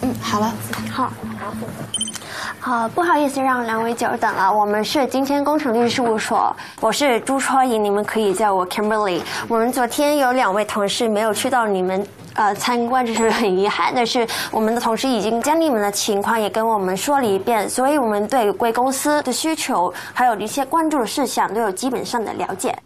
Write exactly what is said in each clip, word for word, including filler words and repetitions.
嗯，好了， 好。呃，不好意思让两位久等了，我们是今天工程律师事务所，我是朱戳怡，你们可以叫我 Kimberly。我们昨天有两位同事没有去到你们呃参观，这是很遗憾的是，我们的同事已经将你们的情况也跟我们说了一遍，所以我们对贵公司的需求还有一些关注的事项都有基本上的了解。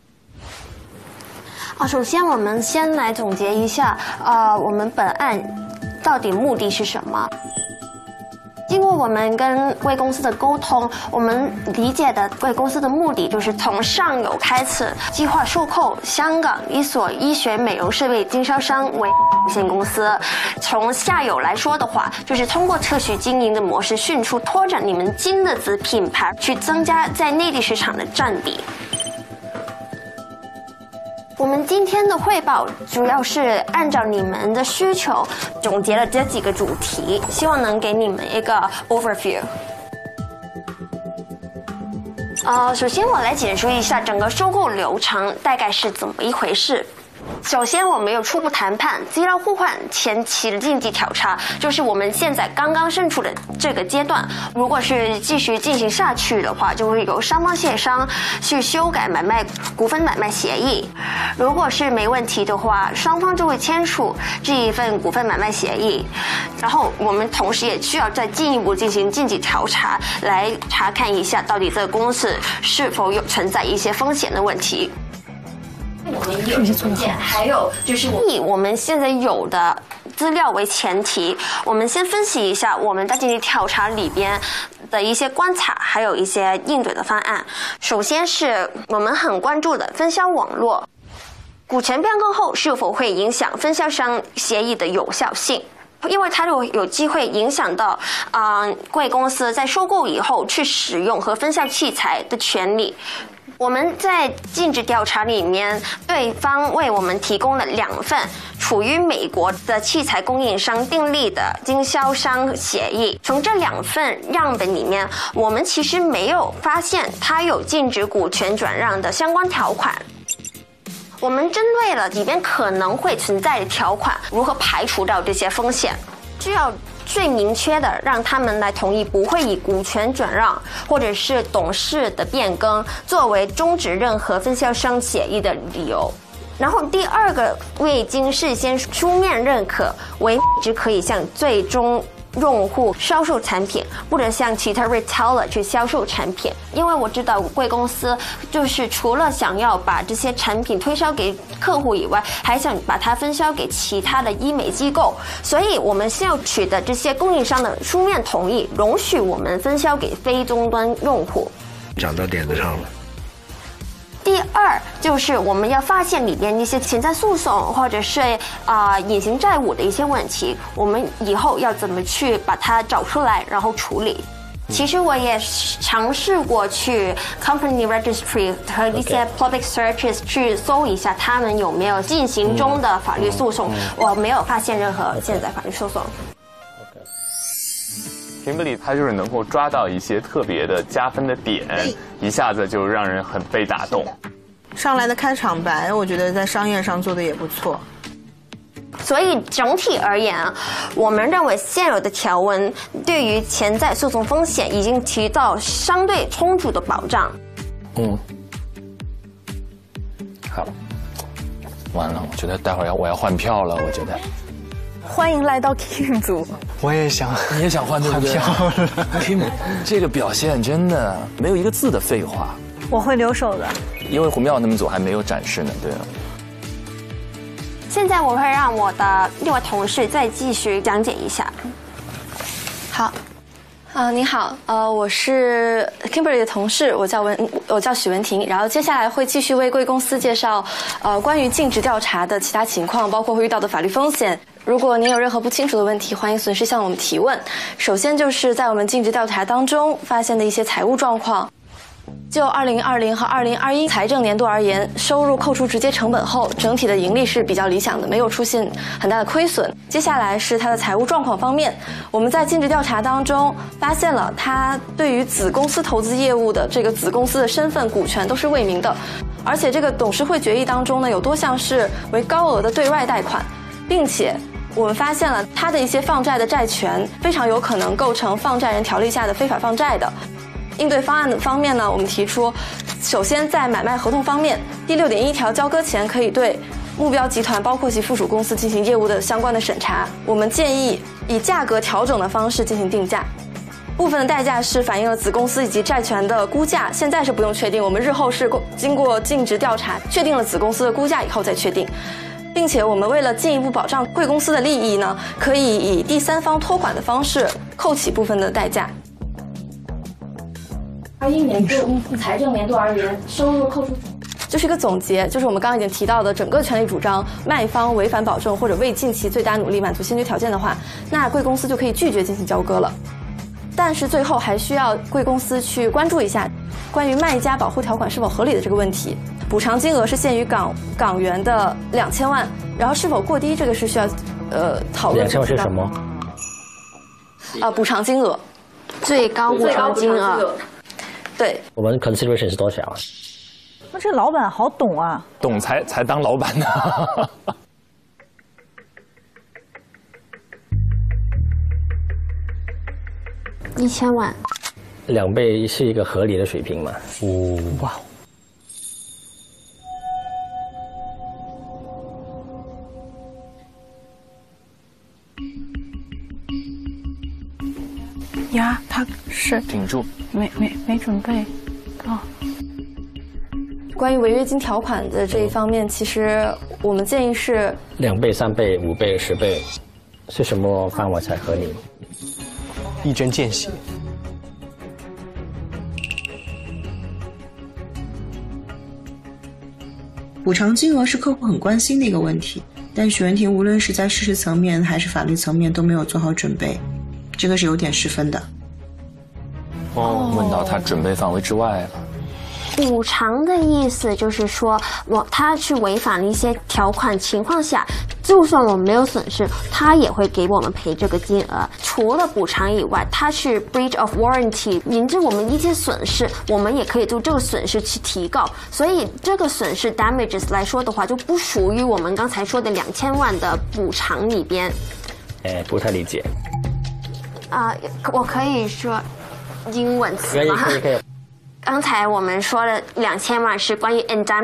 啊，首先我们先来总结一下，呃，我们本案到底目的是什么？经过我们跟贵公司的沟通，我们理解的贵公司的目的就是从上游开始计划收购香港一所医学美容设备经销商为有限公司，从下游来说的话，就是通过特许经营的模式，迅速拓展你们金的子品牌，去增加在内地市场的占比。我们今天的汇报主要是按照你们的需求总结了这几个主题，希望能给你们一个 overview。呃，首先我来简述一下整个收购流程大概是怎么一回事。首先，我们有初步谈判、资料互换、前期的经济调查，就是我们现在刚刚身处的这个阶段。如果是继续进行下去的话，就会由双方协商去修改买卖股份买卖协议。如果是没问题的话，双方就会签署这一份股份买卖协议。然后我们同时也需要再进一步进行经济调查，来查看一下到底这个公司是否有存在一些风险的问题。我们有些文件，还有就是以我们现在有的资料为前提，我们先分析一下我们在经济调查里边的一些观察，还有一些应对的方案。首先是我们很关注的分销网络，股权变更后是否会影响分销商协议的有效性？因为它有有机会影响到啊、呃、贵公司在收购以后去使用和分销器材的权利。我们在尽职调查里面，对方为我们提供了两份处于美国的器材供应商订立的经销商协议。从这两份样本里面，我们其实没有发现它有禁止股权转让的相关条款。我们针对了里边可能会存在的条款，如何排除掉这些风险，需要最明确的让他们来同意不会以股权转让或者是董事的变更作为终止任何分销商协议的理由。然后第二个，未经事先书面认可为只可以向最终用户销售产品，或者向其他 retailer 去销售产品。因为我知道贵公司就是除了想要把这些产品推销给客户以外，还想把它分销给其他的医美机构，所以我们需要取得这些供应商的书面同意，容许我们分销给非终端用户。 讲到点子上了。 第二就是我们要发现里边一些潜在诉讼或者是啊、呃、隐形债务的一些问题，我们以后要怎么去把它找出来，然后处理。其实我也尝试过去 company registry 和一些 public searches 去搜一下他们有没有进行中的法律诉讼，我没有发现任何现在法律诉讼。 Kimberly 他就是能够抓到一些特别的加分的点，一下子就让人很被打动。 上来的开场白，我觉得在商业上做的也不错。 所以整体而言，我们认为现有的条文对于潜在诉讼风险已经提到相对充足的保障。 嗯，好，完了，我觉得待会儿要我要换票了，我觉得。 欢迎来到 Kim 组。 我也想，你也想换对不对 ？Kim 这个表现真的没有一个字的废话。 我会留守的， 因为胡妙他们组还没有展示呢，对啊。 现在我会让我的另外同事再继续讲解一下。 好。啊、呃，你好，呃，我是 Kimberly 的同事，我叫文，我叫许文婷。然后接下来会继续为贵公司介绍，呃，关于尽职调查的其他情况，包括会遇到的法律风险。如果您有任何不清楚的问题，欢迎随时向我们提问。首先就是在我们尽职调查当中发现的一些财务状况。就二零二零和二零二一财政年度而言，收入扣除直接成本后，整体的盈利是比较理想的，没有出现很大的亏损。接下来是它的财务状况方面，我们在尽职调查当中发现了它对于子公司投资业务的这个子公司的身份、股权都是未明的，而且这个董事会决议当中呢，有多项是为高额的对外贷款，并且我们发现了他的一些放债的债权非常有可能构成放债人条例下的非法放债的。应对方案的方面呢，我们提出，首先在买卖合同方面，第六点一条交割前可以对目标集团包括其附属公司进行业务的相关的审查。我们建议以价格调整的方式进行定价。部分的代价是反映了子公司以及债权的估价，现在是不用确定，我们日后是经过尽职调查，确定了子公司的估价以后再确定。并且我们为了进一步保障贵公司的利益呢，可以以第三方托管的方式扣起部分的代价。二一年度财政年度而言，收入扣除就是一个总结，就是我们刚刚已经提到的整个权利主张，卖方违反保证或者未尽其最大努力满足先决条件的话，那贵公司就可以拒绝进行交割了。但是最后还需要贵公司去关注一下关于卖家保护条款是否合理的这个问题。补偿金额是限于港港元的两千万，然后是否过低，这个是需要呃讨论。 两千万是什么？ 啊，补偿金额， 最高补偿金额。 对， 我们 consideration 是多少啊？ 那这老板好懂啊， 懂才才当老板呢。 一千万， 两倍是一个合理的水平嘛？哦，哇！ 呀，他是顶住， 没没没准备，哦。 关于违约金条款的这一方面，其实我们建议是两倍、三倍、五倍、十倍，是什么范围才合理？ 一针见血。 补偿金额是客户很关心的一个问题，但许文婷无论是在事实层面还是法律层面都没有做好准备，这个是有点失分的。 哦，问到他准备范围之外了。 补偿的意思就是说，我他去违反了一些条款情况下，就算我们没有损失，他也会给我们赔这个金额。除了补偿以外，他是 breach of warranty， 引致我们一些损失，我们也可以就这个损失去提告。所以这个损失 damages 来说的话，就不属于我们刚才说的两千万的补偿里边。 哎，不太理解。 啊、呃，我可以说英文词吗？ 可以可以。 刚才我们说的两千万是关于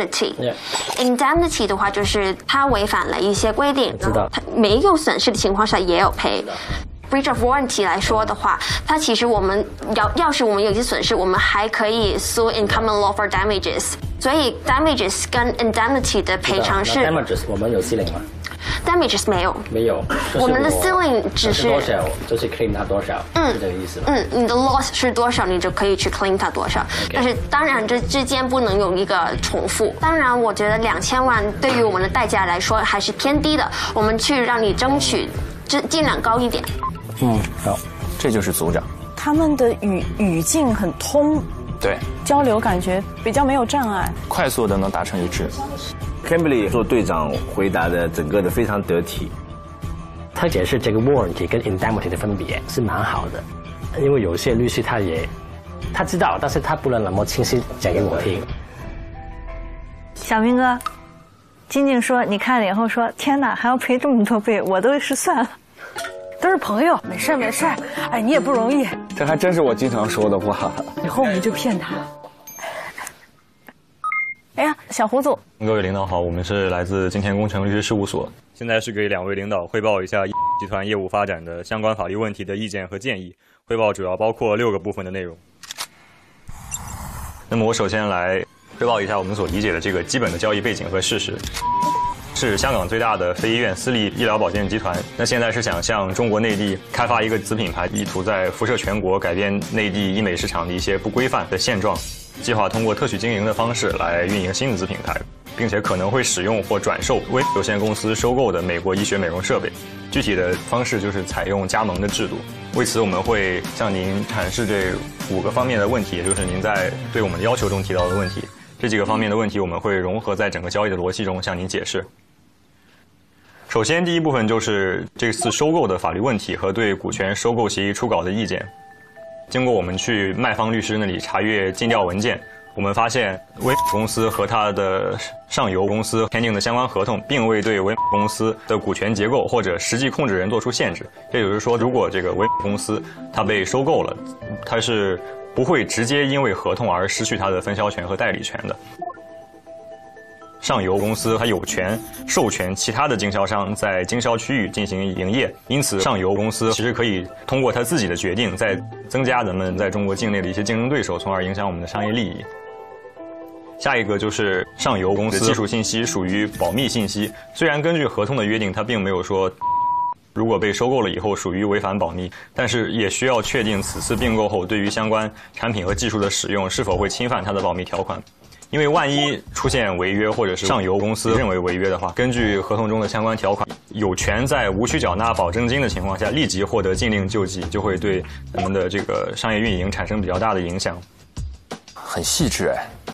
indemnity。indemnity 的话，就是他违反了一些规定， 知道他没有损失的情况下也有赔。breach of warranty 来说的话，它其实我们要要是我们有些损失，我们还可以 sue in common law for damages。所以 damages 跟 indemnity 的赔偿是 damages 我们有 ceiling 吗？ damages 没有， 没有。 我们的 ceiling 只是多少，就是 claim 它多少，嗯，是这个意思吗？ 嗯，你的 loss 是多少，你就可以去 claim 它多少。Okay. 但是当然这之间不能有一个重复。当然，我觉得两千万对于我们的代价来说还是偏低的，我们去让你争取尽尽量高一点。 嗯，好，这就是组长。 他们的语语境很通， 对， 交流感觉比较没有障碍， 快速的能达成一致。 Kimberly 做队长回答的整个的非常得体。 他解释这个 warranty 跟 indemnity 的分别是蛮好的，因为有些律师他也他知道，但是他不能那么清晰讲给我听。 小明哥，晶晶说你看了以后说，天哪，还要赔这么多倍，我都是算了。都是朋友，没事没事。哎，你也不容易。 这还真是我经常说的话。 以后我们就骗他。哎呀，小胡总， 各位领导好，我们是来自金田工程律师事务所，现在是给两位领导汇报一下集团业务发展的相关法律问题的意见和建议。汇报主要包括六个部分的内容。那么我首先来汇报一下我们所理解的这个基本的交易背景和事实。是香港最大的非医院私立医疗保健集团，那现在是想向中国内地开发一个子品牌，意图在辐射全国，改变内地医美市场的一些不规范的现状，计划通过特许经营的方式来运营新的子品牌，并且可能会使用或转售微有限公司收购的美国医学美容设备。具体的方式就是采用加盟的制度。为此，我们会向您阐释这五个方面的问题，也就是您在对我们的要求中提到的问题。这几个方面的问题，我们会融合在整个交易的逻辑中向您解释。首先，第一部分就是这次收购的法律问题和对股权收购协议初稿的意见。经过我们去卖方律师那里查阅尽调文件我们发现微公司和它的上游公司签订的相关合同，并未对微公司的股权结构或者实际控制人做出限制。也就是说，如果这个微公司它被收购了，它是不会直接因为合同而失去它的分销权和代理权的。上游公司它有权授权其他的经销商在经销区域进行营业，因此上游公司其实可以通过它自己的决定，再增加咱们在中国境内的一些竞争对手，从而影响我们的商业利益。下一个就是上游公司的技术信息属于保密信息，虽然根据合同的约定，它并没有说如果被收购了以后属于违反保密，但是也需要确定此次并购后对于相关产品和技术的使用是否会侵犯它的保密条款。因为万一出现违约，或者是上游公司认为违约的话，根据合同中的相关条款，有权在无需缴纳保证金的情况下立即获得禁令救济，就会对咱们的这个商业运营产生比较大的影响。 很细致哎。